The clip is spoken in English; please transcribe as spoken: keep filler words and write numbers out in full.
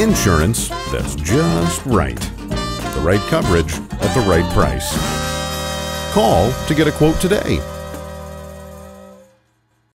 Insurance that's just right. The right coverage at the right price. Call to get a quote today.